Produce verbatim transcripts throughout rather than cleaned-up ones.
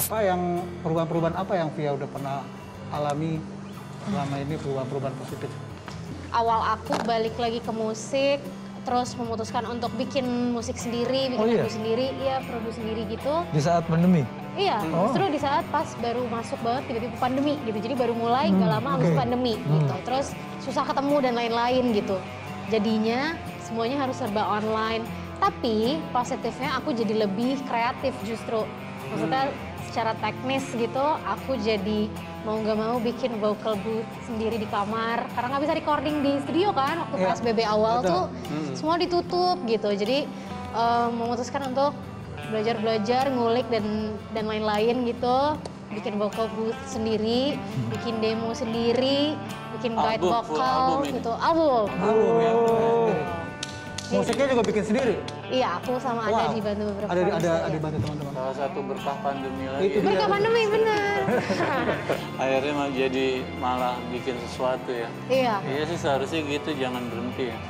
Apa yang perubahan-perubahan apa yang Via udah pernah alami selama ini, perubahan-perubahan positif? Awal aku balik lagi ke musik, terus memutuskan untuk bikin musik sendiri, bikin Oh, iya? lagu sendiri, iya produksi sendiri gitu. Di saat pandemi? Iya, Oh. justru di saat pas baru masuk banget tiba-tiba pandemi gitu. Jadi baru mulai Hmm, gak lama habis oke. pandemi Hmm. gitu. Terus susah ketemu dan lain-lain gitu. Jadinya semuanya harus serba online. Tapi positifnya aku jadi lebih kreatif justru. Maksudnya secara teknis gitu aku jadi mau nggak mau bikin vocal booth sendiri di kamar. Karena nggak bisa recording di studio kan waktu Iya, P S B B awal betul. tuh Hmm. semua ditutup gitu. Jadi em, memutuskan untuk belajar-belajar, ngulik dan dan lain-lain gitu. Bikin vocal booth sendiri, bikin demo sendiri, bikin guide Album, full vokal album ini. gitu. Album. Album ya? Oh. Musiknya juga bikin sendiri? Iya, aku sama ada Wow. dibantu beberapa Ada, ada, produser, ada iya. dibantu teman-teman. Salah satu berkah pandemi lagi. Itu dia. Berkah pandemi, bener. Akhirnya mah jadi malah bikin sesuatu ya. Iya. Iya sih seharusnya gitu, jangan berhenti ya.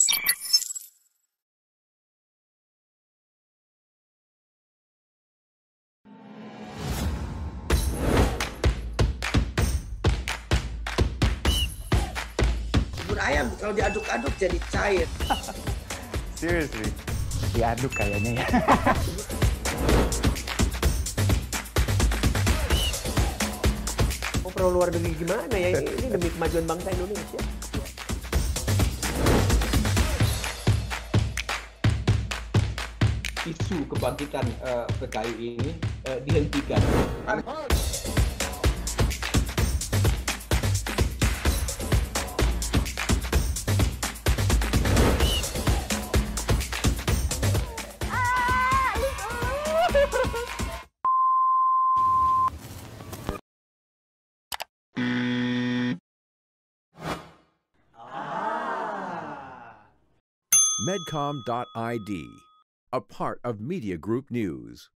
Bubur ayam kalau diaduk-aduk jadi cair. Seriously, diaduk kayaknya ya. Mau pro luar negeri gimana ya? Ini, ini demi kemajuan bangsa Indonesia. Isu kebangkitan eh, P K I ini eh, dihentikan. Medcom dot I D, a part of Media Group News.